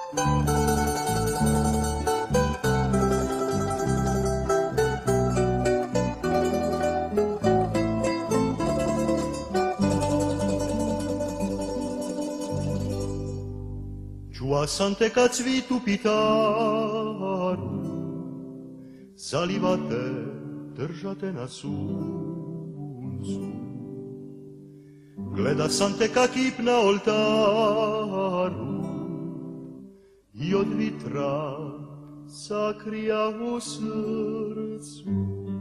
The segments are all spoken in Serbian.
Čuva sam te kad cvitu pitaru, zalivate, držate na suncu. Gleda sam te kak kip na oltaru i od vitra sakrija u srcu.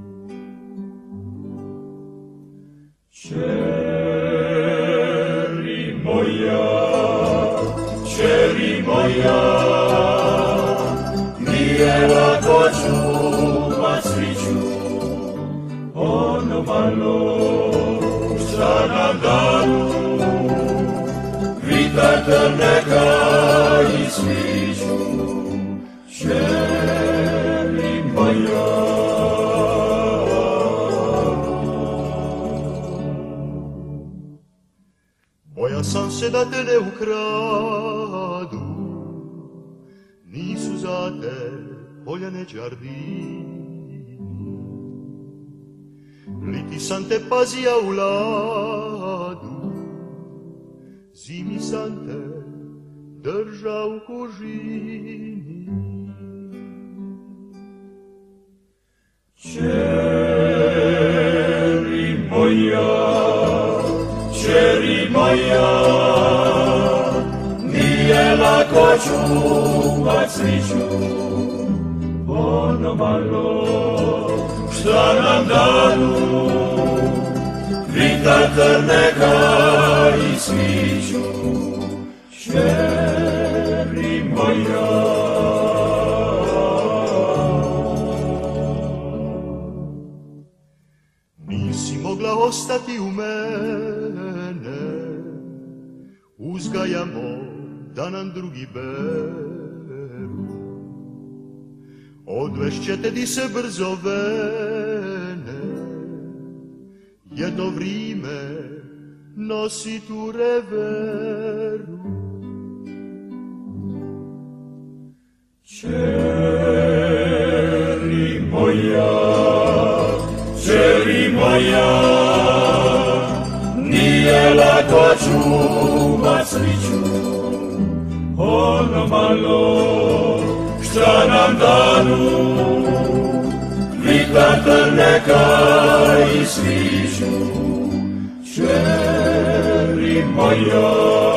Čeri moja, čeri moja, nije lako čuvat sriću, ono malo šta nam danu, vitar trneka i sviću. Čeri moja, boja sam se da te ne ukradu, nisu za te poljane džardini. Liti sam te pazija u ladu, zimi sam te drža u kožini. Čeri moja, čeri moja, nije lako čuvat sriću, ono malo šta nam danu, vitar trneka i sviću. Čeri moja, nisi mogla ostati u mene, uzgajamo da nam drugi beru. Odvešćete di se brzo vene, jedno vrime nosi tu reveru. Čeri moja, čeri moja, nije lako čuvat sriću, ono malo šta nam danu, vitar trneka i sviću. Čeri moja,